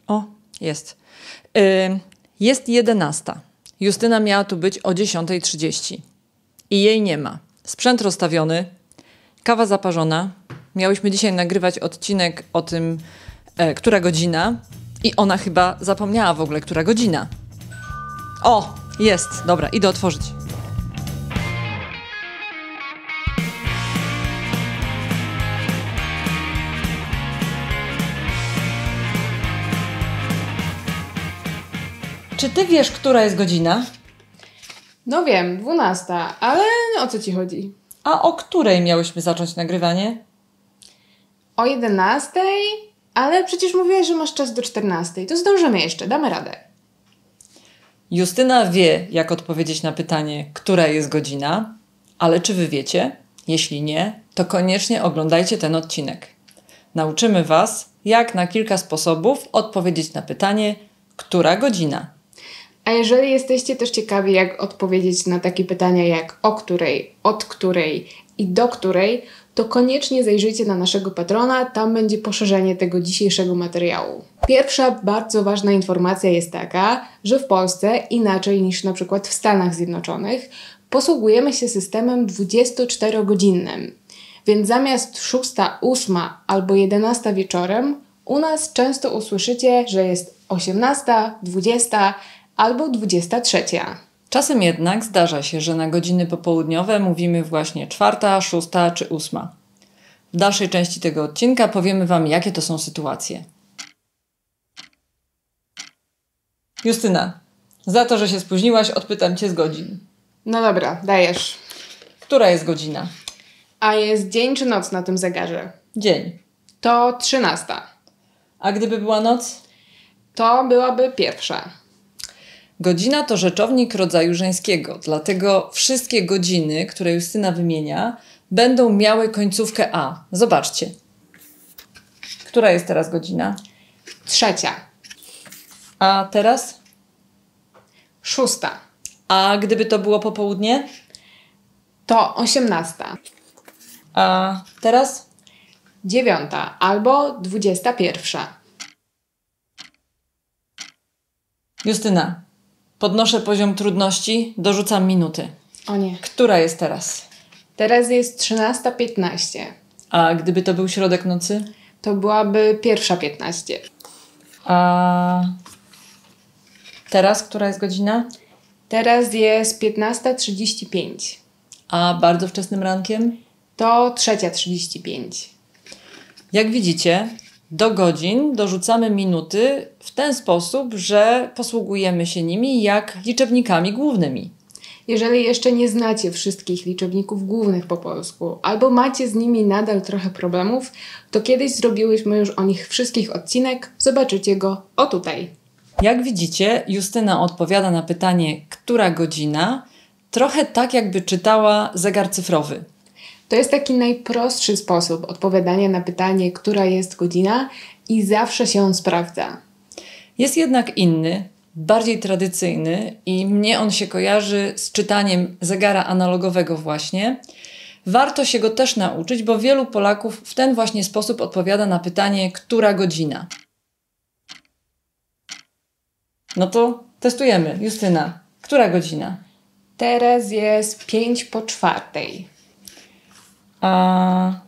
O, jest. Jest 11. Justyna miała tu być o 10:30. I jej nie ma. Sprzęt rozstawiony, kawa zaparzona. Miałyśmy dzisiaj nagrywać odcinek o tym, która godzina. I ona chyba zapomniała w ogóle, która godzina. O, jest. Dobra, idę otworzyć. Czy ty wiesz, która jest godzina? No wiem, 12, ale o co ci chodzi? A o której miałyśmy zacząć nagrywanie? O 11, ale przecież mówiłaś, że masz czas do 14. To zdążymy jeszcze, damy radę. Justyna wie, jak odpowiedzieć na pytanie, która jest godzina, ale czy wy wiecie? Jeśli nie, to koniecznie oglądajcie ten odcinek. Nauczymy was, jak na kilka sposobów odpowiedzieć na pytanie, która godzina. A jeżeli jesteście też ciekawi, jak odpowiedzieć na takie pytania jak o której, od której i do której, to koniecznie zajrzyjcie na naszego patrona, tam będzie poszerzenie tego dzisiejszego materiału. Pierwsza bardzo ważna informacja jest taka, że w Polsce, inaczej niż na przykład w Stanach Zjednoczonych, posługujemy się systemem 24-godzinnym. Więc zamiast 6, 8 albo 11 wieczorem, u nas często usłyszycie, że jest 18, 20 albo 23. Czasem jednak zdarza się, że na godziny popołudniowe mówimy właśnie 4, 6 czy 8. W dalszej części tego odcinka powiemy wam, jakie to są sytuacje. Justyna, za to, że się spóźniłaś, odpytam cię z godzin. No dobra, dajesz. Która jest godzina? A jest dzień czy noc na tym zegarze? Dzień. To 13. A gdyby była noc? To byłaby 1. Godzina to rzeczownik rodzaju żeńskiego, dlatego wszystkie godziny, które Justyna wymienia, będą miały końcówkę A. Zobaczcie. Która jest teraz godzina? 3. A teraz? 6. A gdyby to było popołudnie? To 18. A teraz? 9. albo 21. Justyna, podnoszę poziom trudności, dorzucam minuty. O nie. Która jest teraz? Teraz jest 13:15. A gdyby to był środek nocy? To byłaby 1:15. A teraz która jest godzina? Teraz jest 15:35. A bardzo wczesnym rankiem? To 3:35. Jak widzicie, do godzin dorzucamy minuty w ten sposób, że posługujemy się nimi jak liczebnikami głównymi. Jeżeli jeszcze nie znacie wszystkich liczebników głównych po polsku, albo macie z nimi nadal trochę problemów, to kiedyś zrobiłyśmy już o nich wszystkich odcinek, zobaczycie go o tutaj. Jak widzicie, Justyna odpowiada na pytanie, która godzina, trochę tak jakby czytała zegar cyfrowy. To jest taki najprostszy sposób odpowiadania na pytanie, która jest godzina i zawsze się on sprawdza. Jest jednak inny, bardziej tradycyjny i mnie on się kojarzy z czytaniem zegara analogowego właśnie. Warto się go też nauczyć, bo wielu Polaków w ten właśnie sposób odpowiada na pytanie, która godzina. No to testujemy. Justyna, która godzina? Teraz jest 5:04. A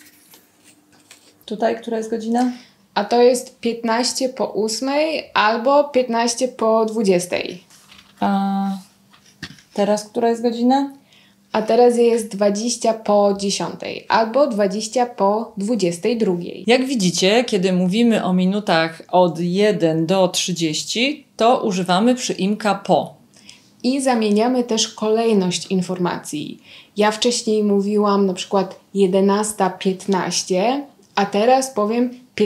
tutaj która jest godzina? A to jest 15:08 albo 15:20. A teraz która jest godzina? A teraz jest 20:10 albo 20:22. Jak widzicie, kiedy mówimy o minutach od 1 do 30, to używamy przyimka po. I zamieniamy też kolejność informacji. Ja wcześniej mówiłam na przykład 11:15, a teraz powiem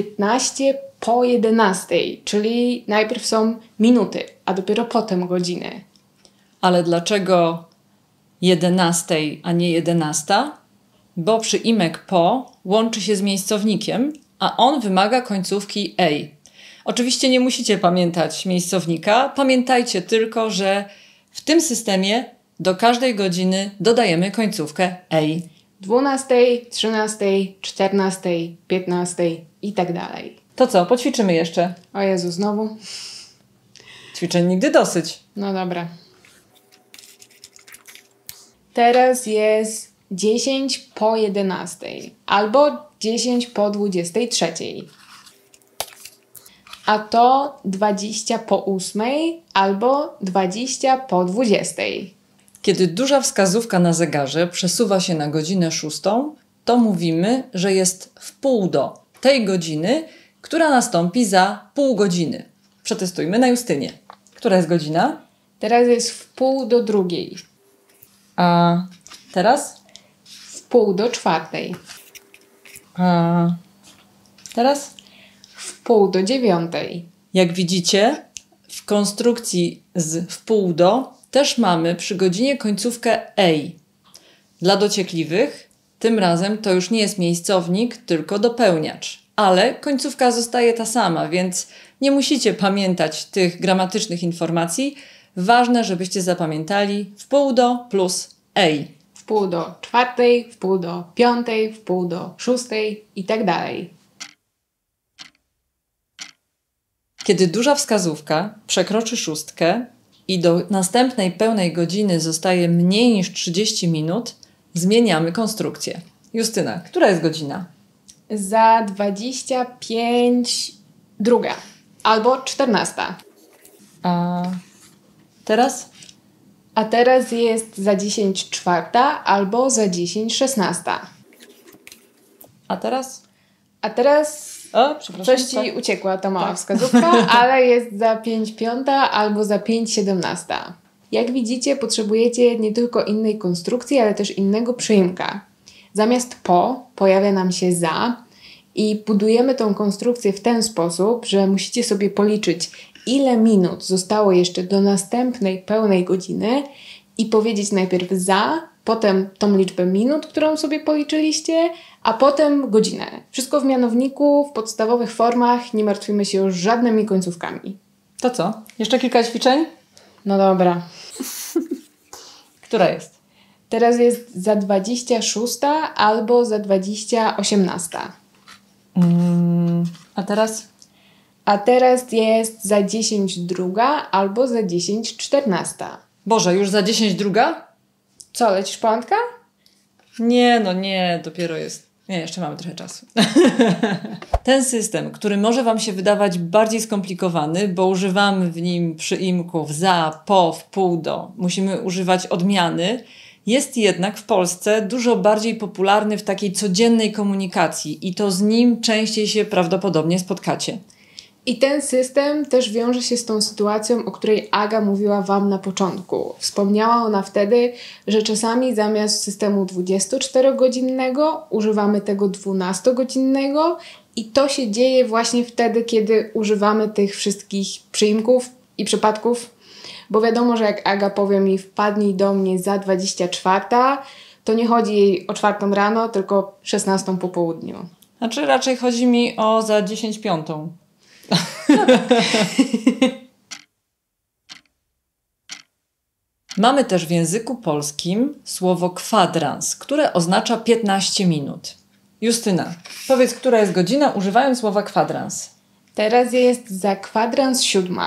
15:11, czyli najpierw są minuty, a dopiero potem godziny. Ale dlaczego 11, a nie 11? Bo przyimek po łączy się z miejscownikiem, a on wymaga końcówki ej. Oczywiście nie musicie pamiętać miejscownika, pamiętajcie tylko, że w tym systemie do każdej godziny dodajemy końcówkę ej. 12, 13, 14, 15 i tak dalej. To co, poćwiczymy jeszcze? O Jezu, znowu? Ćwiczeń nigdy dosyć. No dobra. Teraz jest 10 po 11 albo 10 po 23. A to 20 po 8 albo 20 po 20. Kiedy duża wskazówka na zegarze przesuwa się na godzinę 6, to mówimy, że jest wpół do tej godziny, która nastąpi za pół godziny. Przetestujmy na Justynie. Która jest godzina? Teraz jest wpół do 2. A teraz? Wpół do 4. A teraz? Wpół do 9. Jak widzicie, w konstrukcji z wpół do też mamy przy godzinie końcówkę ej. Dla dociekliwych tym razem to już nie jest miejscownik, tylko dopełniacz. Ale końcówka zostaje ta sama, więc nie musicie pamiętać tych gramatycznych informacji. Ważne, żebyście zapamiętali wpół do plus ej. Wpół do 4, wpół do 5, wpół do 6 i tak dalej. Kiedy duża wskazówka przekroczy 6 i do następnej pełnej godziny zostaje mniej niż 30 minut, zmieniamy konstrukcję. Justyna, która jest godzina? Za 25 druga albo 14. A teraz? A teraz jest za 10 czwarta albo za 10 16. A teraz? A teraz O, przepraszam. coś ci uciekła ta mała wskazówka, ale jest za 5 piąta albo za 5 17. Jak widzicie, potrzebujecie nie tylko innej konstrukcji, ale też innego przyimka. Zamiast po pojawia nam się za i budujemy tą konstrukcję w ten sposób, że musicie sobie policzyć, ile minut zostało jeszcze do następnej pełnej godziny i powiedzieć najpierw za, potem tą liczbę minut, którą sobie policzyliście, a potem godzinę. Wszystko w mianowniku, w podstawowych formach, nie martwimy się już żadnymi końcówkami. To co? Jeszcze kilka ćwiczeń? No dobra. Która jest? Teraz jest za 26 albo za 20 18. A teraz? A teraz jest za 10 druga albo za 10 14. Boże, już za 10 druga? Co, lecisz pątka? Nie, no nie, dopiero jest. Nie, jeszcze mamy trochę czasu. Ten system, który może Wam się wydawać bardziej skomplikowany, bo używamy w nim przyimków za, po, wpół do, musimy używać odmiany, jest jednak w Polsce dużo bardziej popularny w takiej codziennej komunikacji i to z nim częściej się prawdopodobnie spotkacie. I ten system też wiąże się z tą sytuacją, o której Aga mówiła Wam na początku. Wspomniała ona wtedy, że czasami zamiast systemu 24-godzinnego używamy tego 12-godzinnego i to się dzieje właśnie wtedy, kiedy używamy tych wszystkich przyimków i przypadków, bo wiadomo, że jak Aga powie mi wpadnij do mnie za 24, to nie chodzi jej o 4 rano, tylko 16 po południu. Znaczy raczej chodzi mi o za 10 piątą. Mamy też w języku polskim słowo kwadrans, które oznacza 15 minut. Justyna, powiedz, która jest godzina używając słowa kwadrans. Teraz jest za kwadrans 7.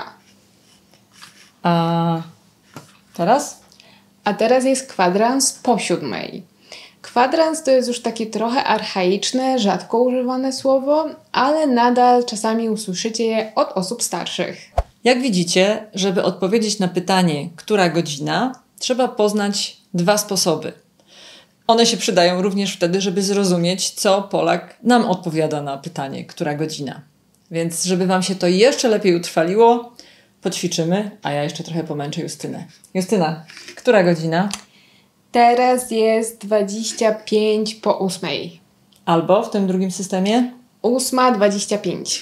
A teraz? A teraz jest kwadrans po 7. Kwadrans to jest już takie trochę archaiczne, rzadko używane słowo, ale nadal czasami usłyszycie je od osób starszych. Jak widzicie, żeby odpowiedzieć na pytanie, która godzina, trzeba poznać dwa sposoby. One się przydają również wtedy, żeby zrozumieć, co Polak nam odpowiada na pytanie, która godzina. Więc żeby Wam się to jeszcze lepiej utrwaliło, poćwiczymy, a ja jeszcze trochę pomęczę Justynę. Justyna, która godzina? Teraz jest 25 po 8. Albo w tym drugim systemie? 8:25.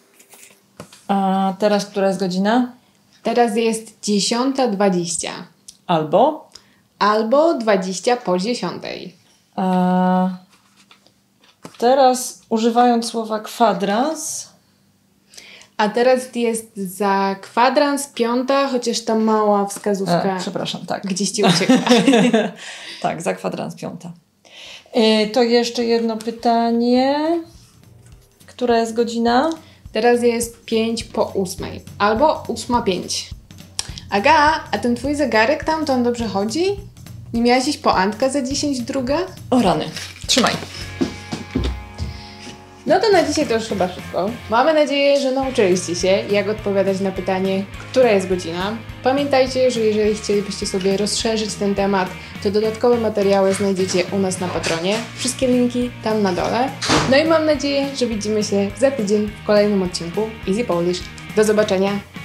A teraz która jest godzina? Teraz jest 10:20. Albo? Albo 20 po 10. A teraz używając słowa kwadrans. A teraz jest za kwadrans 5, chociaż ta mała wskazówka Przepraszam, tak. gdzieś ci uciekła. Tak, za kwadrans 5. To jeszcze jedno pytanie. Która jest godzina? Teraz jest 5 po 8. Albo 8:05. Aga, a ten twój zegarek tam, to on dobrze chodzi? Nie miałaś iść po Antka za 10 druga? O rany, trzymaj. No to na dzisiaj to już chyba wszystko. Mamy nadzieję, że nauczyliście się, jak odpowiadać na pytanie, która jest godzina. Pamiętajcie, że jeżeli chcielibyście sobie rozszerzyć ten temat, to dodatkowe materiały znajdziecie u nas na Patronie. Wszystkie linki tam na dole. No i mam nadzieję, że widzimy się za tydzień w kolejnym odcinku Easy Polish. Do zobaczenia!